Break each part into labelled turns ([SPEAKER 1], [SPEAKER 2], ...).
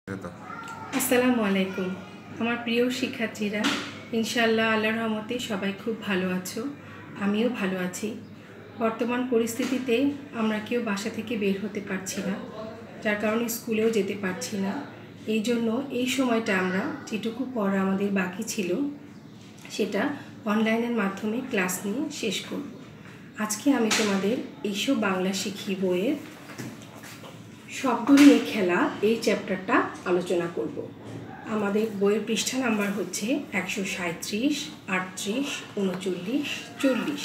[SPEAKER 1] আসসালামু আলাইকুম আমার প্রিয় শিক্ষার্থীরা, ইনশাআল্লাহ আল্লাহর রহমতে সবাই খুব ভালো আছো। আমিও ভালো আছি। বর্তমান পরিস্থিতিতে আমরা কেউ বাসা থেকে বের হতে পারছি না, যার কারণে স্কুলেও যেতে পারছি না। এই জন্য এই সময়টা আমরা যেটুকু পড়া আমাদের বাকি ছিল সেটা অনলাইনের মাধ্যমে ক্লাস নিয়ে শেষ করব। আজকে আমি তোমাদের এইসব বাংলা শিখি বইয়ের শব্দ নিয়ে খেলা এই চ্যাপ্টারটা আলোচনা করব। আমাদের বইয়ের পৃষ্ঠা নাম্বার হচ্ছে 137, 38, 39, 40।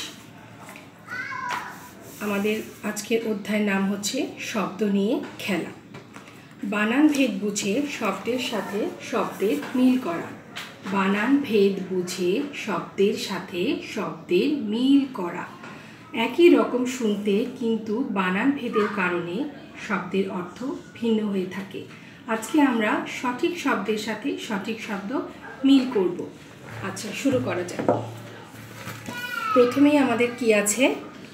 [SPEAKER 1] আমাদের আজকের অধ্যায়ের নাম হচ্ছে শব্দ নিয়ে খেলা। বানান ভেদ বুঝে শব্দের সাথে শব্দের মিল করা। বানান ভেদ বুঝে শব্দের সাথে শব্দের মিল করা। একই রকম শুনতে কিন্তু বানান ভেদের কারণে শব্দের অর্থ ভিন্ন হয়ে থাকে। আজকে আমরা সঠিক শব্দের সাথে সঠিক শব্দ মিল করব। আচ্ছা, শুরু করা যাক। প্রথমেই আমাদের কি আছে?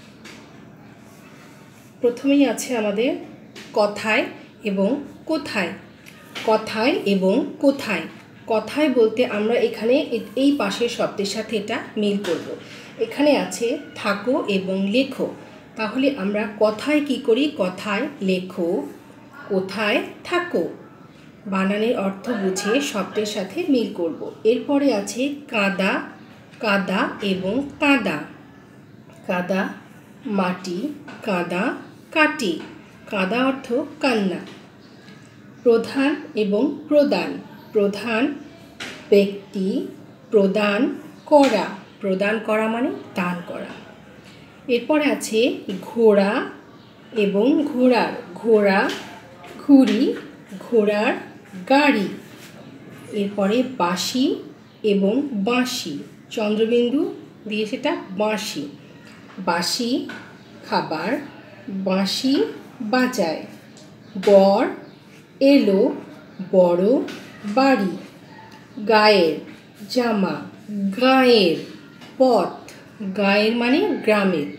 [SPEAKER 1] প্রথমেই আছে আমাদের কথায় এবং কোথায়। কথায় এবং কোথায়। কথায় বলতে আমরা এখানে এই পাশের শব্দের সাথে এটা মিল করব। এখানে আছে থাকো এবং লেখো। তাহলে আমরা কথায় কি করি? কথায় লেখো, কোথায় থাকো। বানানের অর্থ বুঝে শব্দের সাথে মিল করব। এরপরে আছে কাদা, কাদা এবং কাদা। কাদা মাটি, কাদা কাটি। কাদা অর্থ কান্না। প্রধান এবং প্রদান। প্রধান ব্যক্তি, প্রদান করা। প্রদান করা মানে দান করা। এরপরে আছে ঘোড়া এবং ঘোড়ার। ঘোড়া ঘুড়ি, ঘোড়ার গাড়ি। এরপরে বাঁশি এবং বাঁশি, চন্দ্রবিন্দু দিয়ে সেটা বাঁশি। বাঁশি খাবার, বাঁশি বাজায়। বর এলো, বড় বাড়ি। গায়ের জামা, গায়ের পথ। গায়ের মানে গ্রামের।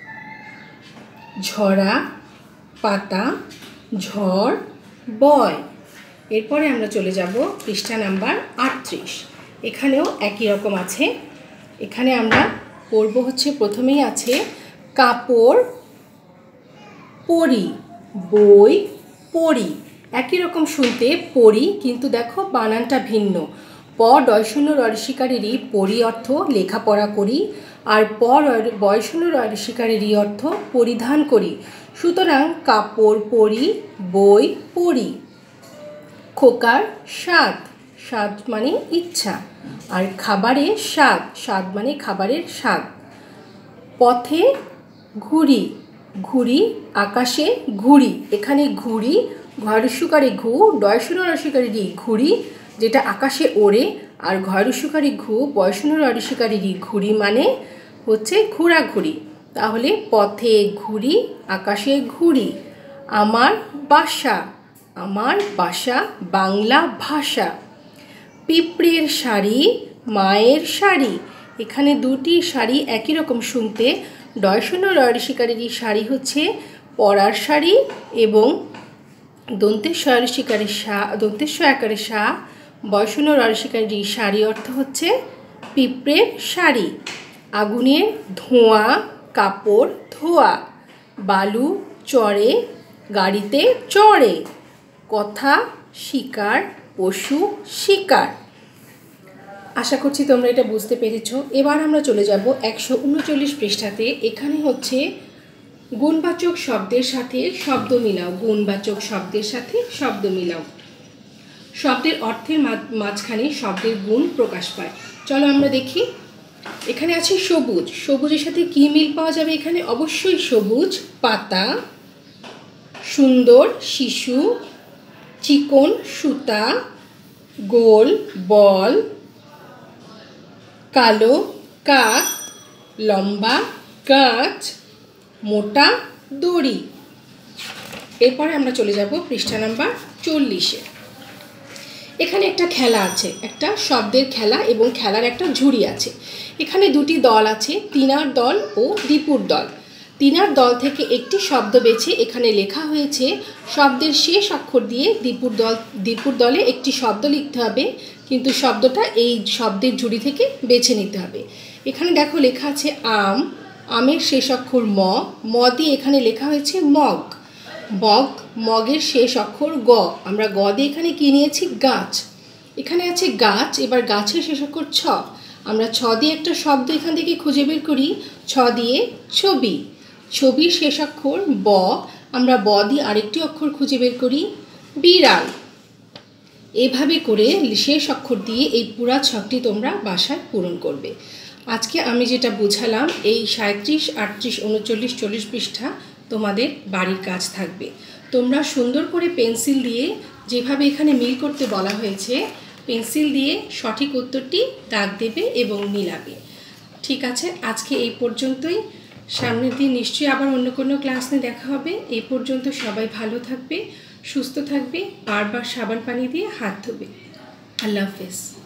[SPEAKER 1] ঝরা পাতা, ঝড় বয়। এরপরে আমরা চলে যাব পৃষ্ঠা নাম্বার 38। এখানেও একই রকম আছে। এখানে আমরা পড়ব হচ্ছে, প্রথমেই আছে কাপড় পরি, বই পড়ি। একই রকম শুনতে পড়ি, কিন্তু দেখো বানানটা ভিন্ন। প ডয় শূন্য রয়িকারেরই পরি অর্থ লেখাপড়া করি, আর প বয় শূন্য রয়িকারেরই অর্থ পরিধান করি। সুতরাং কাপড় পরি, বই পড়ি। খোকার স্বাদ, স্বাদ মানে ইচ্ছা, আর খাবারের স্বাদ, স্বাদ মানে খাবারের স্বাদ। পথে ঘুড়ি, ঘুড়ি আকাশে ঘুড়ি। এখানে ঘুড়ি ঘয়রস্যকারী ঘু, ডয়শূন্য রস্যকারী ঘুড়ি, যেটা আকাশে ওড়ে, আর ঘয়রস্যকারী ঘু বয়শূন্য রস্যকারী ঘুড়ি মানে হচ্ছে ঘোরাঘুরি। তাহলে পথে ঘুড়ি, আকাশে ঘুড়ি। আমার বাসা, আমার বাসা বাংলা ভাষা। পিঁপড়ের শাড়ি, মায়ের শাড়ি। এখানে দুটি শাড়ি একই রকম শুনতে। ডয়শূন্য রয়িকারের শাড়ি হচ্ছে পরার শাড়ি, এবং দন্তেশ্ব আকারে সা বয়শূন্য রয়িকারের শাড়ি অর্থ হচ্ছে পিঁপড়ের শাড়ি। আগুনের ধোঁয়া, কাপড় ধোয়া। বালু চড়ে, গাড়িতে চড়ে। কথা শিকার, পশু শিকার। আশা করছি তোমরা এটা বুঝতে পেরেছো। এবার আমরা চলে যাব 139 পৃষ্ঠাতে। এখানে হচ্ছে গুণবাচক শব্দের সাথে শব্দ মিলাও। গুণবাচক শব্দের সাথে শব্দ মিলাও। শব্দের অর্থের মাঝখানে শব্দের গুণ প্রকাশ পায়। চলো আমরা দেখি। এখানে আছে সবুজ। সবুজের সাথে কি মিল পাওয়া যাবে? এখানে অবশ্যই সবুজ পাতা, সুন্দর শিশু, চিকন সুতা, গোল বল, কালো কাক, লম্বা গাছ, মোটা দড়ি। এরপরে আমরা চলে যাব পৃষ্ঠা নাম্বার 40-এ। এখানে একটা খেলা আছে, একটা শব্দের খেলা, এবং খেলার একটা ঝুড়ি আছে। এখানে দুটি দল আছে, তিনার দল ও দীপুর দল। তিনার দল থেকে একটি শব্দ বেছে এখানে লেখা হয়েছে। শব্দের শেষ অক্ষর দিয়ে দীপুর দলে একটি শব্দ লিখতে হবে, কিন্তু শব্দটা এই শব্দের ঝুড়ি থেকে বেছে নিতে হবে। এখানে দেখো লেখা আছে আম, আমের শেষ অক্ষর ম দিয়ে এখানে লেখা হয়েছে মগ। মগ, মগের শেষ অক্ষর গ, আমরা গ দিয়ে এখানে কি নিয়েছি? গাছ। এখানে আছে গাছ, এবার গাছের শেষ অক্ষর ছ, আমরা ছ দিয়ে একটা শব্দ এখান থেকে খুঁজে বের করি। ছ দিয়ে ছবি, ছবির শেষ অক্ষর ব, আমরা ব দিয়ে আরেকটি অক্ষর খুঁজে বের করি, বিড়াল। এভাবে করে শেষ অক্ষর দিয়ে এই পুরা ছকটি তোমরা বাসায় পূরণ করবে। আজকে আমি যেটা বুঝালাম, এই 37, 38, 39, 40 পৃষ্ঠা তোমাদের বাড়ির কাজ থাকবে। তোমরা সুন্দর করে পেন্সিল দিয়ে, যেভাবে এখানে মিল করতে বলা হয়েছে, পেন্সিল দিয়ে সঠিক উত্তরটি দাগ দেবে এবং মিলাবে। ঠিক আছে, আজকে এই পর্যন্তই। সামনের দিন নিশ্চয়ই আবার অন্য কোনো ক্লাস নিয়ে দেখা হবে। এই পর্যন্ত সবাই ভালো থাকবে, সুস্থ থাকবে, বারবার সাবান পানি দিয়ে হাত ধোবে। আল্লাহ হাফেজ।